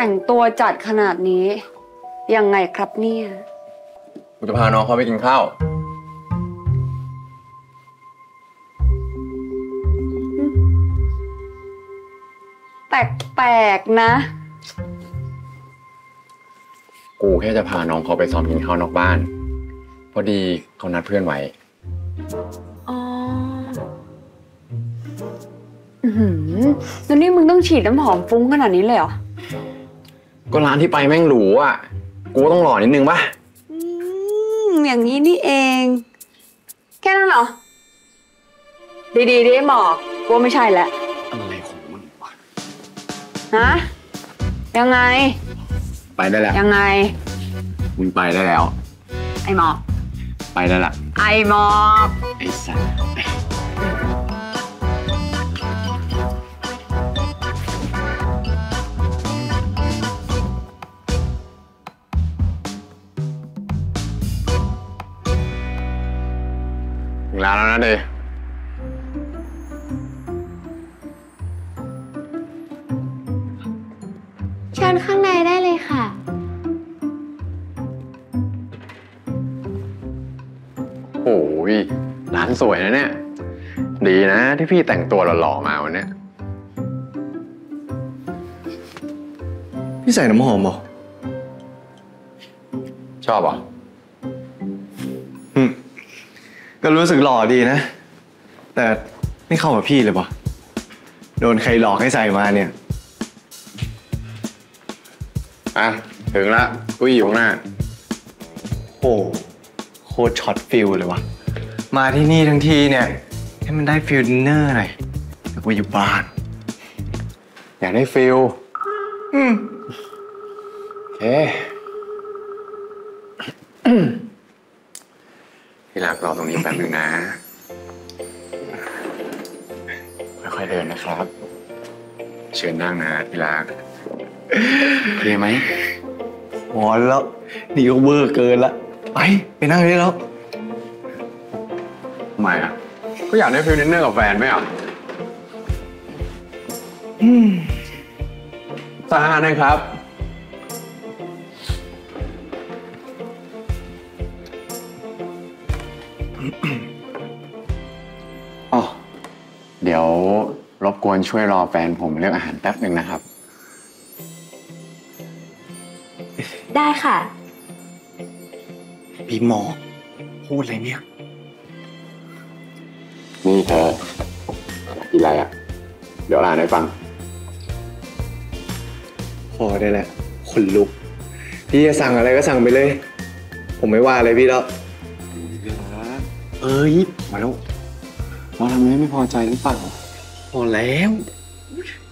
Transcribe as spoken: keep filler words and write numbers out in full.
แต่งตัวจัดขนาดนี้ยังไงครับเนี่ยกูจะพาน้องเขาไปกินข้าวแปลกๆนะกูแค่จะพาน้องเขาไปซ้อมกินข้าวนอกบ้านพอดีเขานัดเพื่อนไว้อ๋ออือหือแล้วนี่มึงต้องฉีดน้ำหอมฟุ้งขนาดนี้เลยเหรอก็ร้านที่ไปแม่งหรูอ่ะกูต้องหล่อนิดนึงป่ะอืมอย่างนี้นี่เองแค่นั้นเหรอดีๆดิหมอกกูไม่ใช่แล้วอะไรของมึงวะฮะยังไงไปได้แล้วยังไงมึงไปได้แล้วไอหมอกไปได้ละไอหมอกไอสัตว์ถึงร้านแล้วนะเดย์เชิญข้างในได้เลยค่ะโอ้ยร้านสวยนะเนี่ยดีนะที่พี่แต่งตัวหล่อๆมาวันนี้พี่ใส่น้ำหอมเหรอชอบเหรอก็รู้สึกหล่อดีนะแต่ไม่เข้ากับพี่เลยปะโดนใครหลอกให้ใส่มาเนี่ยอ่ะถึงละกูอยู่ข้างหน้าโอ้โคตรช็อตฟิลเลยวะมาที่นี่ทั้งทีเนี่ยให้มันได้ฟิลดินเนอร์หน่อยแต่กูอยู่บ้านอยากได้ฟิลอืมโอเคที่รักรอตรงนี้แป๊บนึงนะค่อยๆเดินนะครับเชิญนั่งนะที่รักเคลียร์ไหมพอแล้วนี่ก็เวอร์เกินละไปไปนั่งได้แล้วทำไมอ่ะก็อยากได้ฟิลดินเนอร์กับแฟนไหมอ่ะสาหานะครับอ๋อเดี๋ยวรบกวนช่วยรอแฟนผมเลือกอาหารแป๊บหนึ่งนะครับได้ค่ะพี่หมอพูดอะไรเนี่ยนี่เธอกินอะไรอ่ะเดี๋ยวอ่านให้ฟังพอได้แหละคนลุกพี่จะสั่งอะไรก็สั่งไปเลยผมไม่ว่าอะไรพี่แล้วเอ้ยมาแล้วเราทำไมไม่พอใจหรือเปล่าพอแล้ว